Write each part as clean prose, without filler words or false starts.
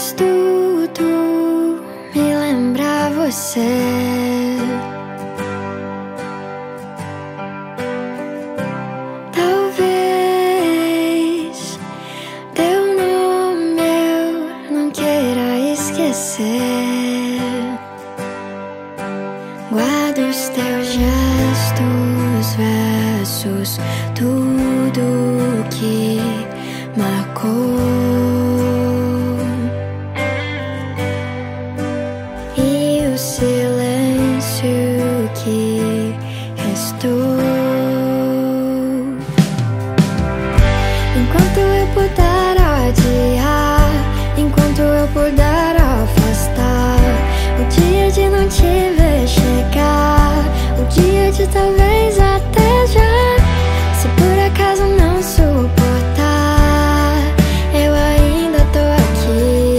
faz tudo me lembrar você. Talvez teu nome eu não queira esquecer. Guardo os teus gestos, versos, tudo que marcou. E o silêncio que restou. Enquanto eu puder adiar, enquanto eu puder afastar o dia de não te ver chegar, o dia de talvez até já. Se por acaso não suportar, eu ainda tô aqui.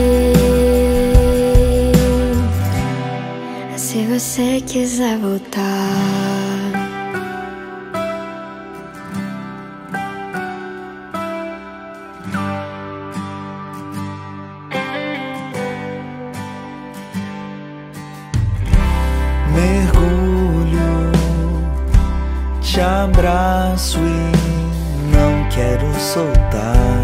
Se você quiser voltar. Mergulho, te abraço e não quero soltar.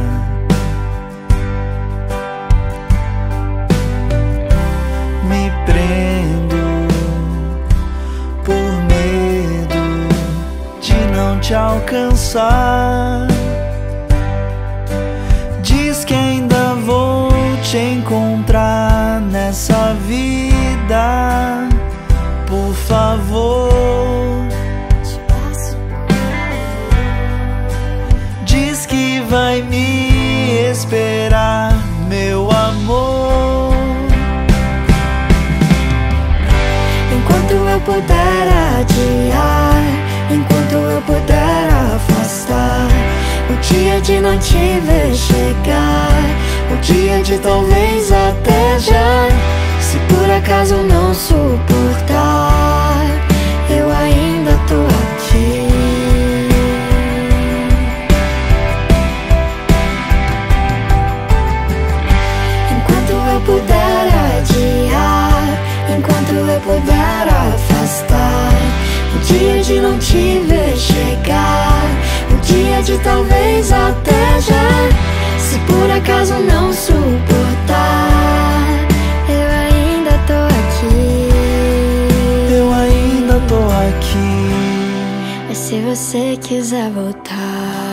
Me prendo por medo de não te alcançar. Diz que ainda vou te encontrar nessa vida. Por favor, diz que vai me esperar, meu amor. Enquanto eu puder adiar, enquanto eu puder afastar o dia de não te ver chegar, o dia de talvez até já. Se por acaso não suportar, eu ainda tô aqui. Enquanto eu puder adiar, enquanto eu puder afastar o dia de não te ver chegar, o dia de talvez até já. Se por acaso não suportar, eu ainda tô aqui. Eu ainda tô aqui. Mas se você quiser voltar.